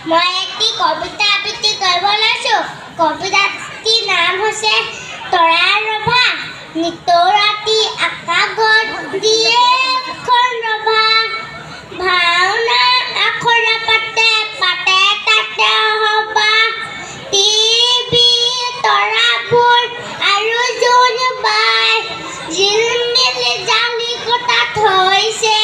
মই একটি কবিতা আবৃত্তি কৰিব লৈছো। কবিতাটিৰ নাম হৈছে তৰাৰ ৰভা। নিতৌ ৰাতি আকাশত দিয়ে এখন ৰভা। ভাওনা আখৰা পাতে পাতে তাতে সভা। টিভি তৰাবোৰ আৰু জোন বাই জিলমিল জালি কটাত হৈছে